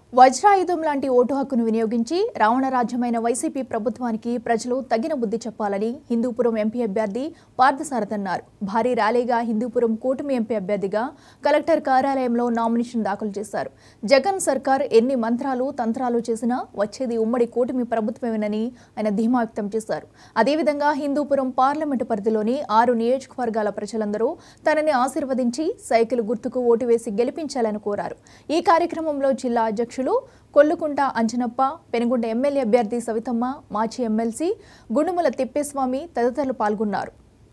వజ్రాయుధం లాంటి ఓటు హక్కును వినియోగించి రావణరాజ్యమైన వైసీపీ ప్రభుత్వానికి ప్రజలు తగిన బుద్ధి చెప్పాలని హిందూపురం ఎంపీ అభ్యర్థి పార్థసారథి అన్నారు. భారీ ర్యాలీగా హిందూపురం కూటమి ఎంపీ అభ్యర్థిగా కలెక్టర్ కార్యాలయంలో నామినేషన్ దాఖలు చేశారు. జగన్ సర్కార్ ఎన్ని మంత్రాలు తంత్రాలు చేసినా వచ్చేది ఉమ్మడి కూటమి ప్రభుత్వమేనని ఆయన ధీమా వ్యక్తం చేశారు. అదేవిధంగా హిందూపురం పార్లమెంటు పరిధిలోని 6 నియోజకవర్గాల ప్రజలందరూ తనని ఆశీర్వదించి సైకిల్ గుర్తుకు ఓటు వేసి గెలిపించాలని కోరారు. ఈ కార్యక్రమంలో జిల్లా అధ్యక్షులు కొల్లుకుంట అంజనప్ప, పెనుగొండ ఎమ్మెల్యే అభ్యర్థి సవితమ్మ, మాజీ ఎమ్మెల్సీ గుండుముల తిప్పేస్వామి తదితరులు పాల్గొన్నారు.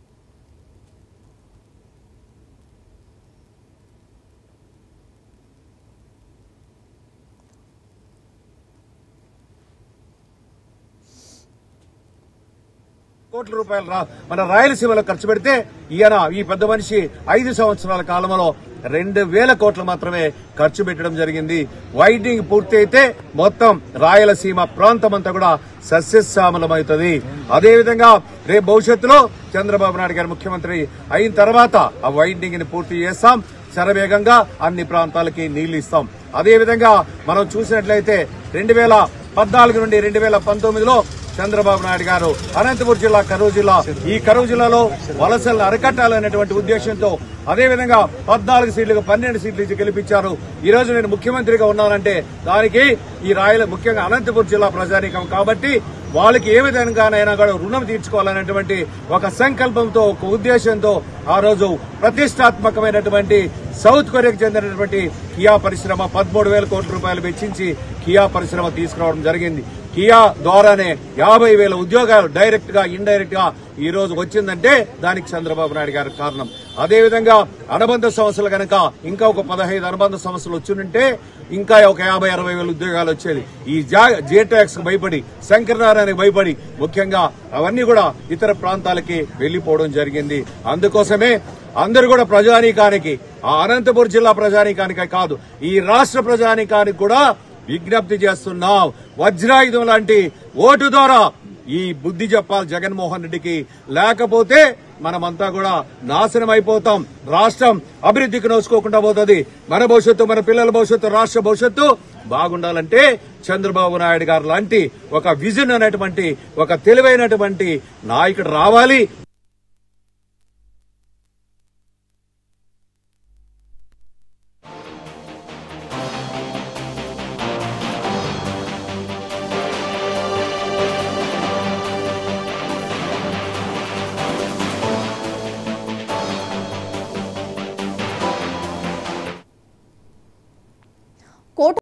కోట్ల రూపాయలు మన రాయలసీమలో ఖర్చు పెడితే ఈయన ఈ పెద్ద మనిషి 5 సంవత్సరాల కాలంలో 2,000 కోట్లు మాత్రమే ఖర్చు పెట్టడం జరిగింది. వైడింగ్ పూర్తి అయితే మొత్తం రాయలసీమ ప్రాంతం అంతా కూడా సస్యశ్యామలమవుతుంది. అదేవిధంగా రేపు భవిష్యత్తులో చంద్రబాబు నాయుడు గారు ముఖ్యమంత్రి అయిన తర్వాత ఆ వైడింగ్ ని పూర్తి చేస్తాం. శరవేగంగా అన్ని ప్రాంతాలకి నీళ్లు ఇస్తాం. అదేవిధంగా మనం చూసినట్లయితే 2014 నుండి 2019లో చంద్రబాబు నాయుడు గారు అనంతపురం జిల్లా, కరూరు జిల్లా, ఈ కరూరు జిల్లాలో వలసలను అరికట్టాలనేటువంటి ఉద్దేశంతో అదేవిధంగా 14 సీట్లకు 12 సీట్లు ఇచ్చి గెలిపించారు. ఈ రోజు నేను ముఖ్యమంత్రిగా ఉన్నానంటే దానికి ఈ ముఖ్యంగా అనంతపురం జిల్లా ప్రజానీకం కాబట్టి వాళ్ళకి ఏ విధంగానైనా కూడా రుణం తీర్చుకోవాలనేటువంటి ఒక సంకల్పంతో, ఒక ఉద్దేశంతో ఆ రోజు ప్రతిష్టాత్మకమైనటువంటి సౌత్ కొరియాకు చెందినటువంటి కియా పరిశ్రమ 13,000 కోట్ల రూపాయలు వెచ్చించి కియా పరిశ్రమ తీసుకురావడం జరిగింది. కియా ద్వారానే 50,000 ఉద్యోగాలు డైరెక్ట్ గా, ఇండైరెక్ట్ గా ఈ రోజు వచ్చిందంటే దానికి చంద్రబాబు నాయుడు గారి కారణం. అదేవిధంగా అనుబంధ సంస్థలు కనుక ఇంకా ఒక 15 అనుబంధ సంస్థలు వచ్చిందంటే ఇంకా ఒక 50-60 ఉద్యోగాలు వచ్చేది. ఈ జేటాక్స్ కు భయపడి, శంకరనారాయణకి భయపడి ముఖ్యంగా అవన్నీ కూడా ఇతర ప్రాంతాలకి వెళ్లిపోవడం జరిగింది. అందుకోసమే అందరూ కూడా ప్రజానీకానికి, ఆ అనంతపురం జిల్లా ప్రజానీకానికే కాదు ఈ రాష్ట్ర ప్రజానీకానికి కూడా విజ్ఞప్తి చేస్తున్నాం. వజ్రాయుధం లాంటి ఓటు ద్వారా ఈ బుద్ధి చెప్పాలి జగన్మోహన్ రెడ్డికి. లేకపోతే మనమంతా కూడా నాశనం అయిపోతాం. రాష్ట్రం అభివృద్ధికి నోచుకోకుండా పోతుంది. మన భవిష్యత్తు, మన పిల్లల భవిష్యత్తు, రాష్ట్ర భవిష్యత్తు బాగుండాలంటే చంద్రబాబు నాయుడు గారు లాంటి ఒక విజన్ అనేటువంటి, ఒక తెలివైనటువంటి నాయకుడు రావాలి.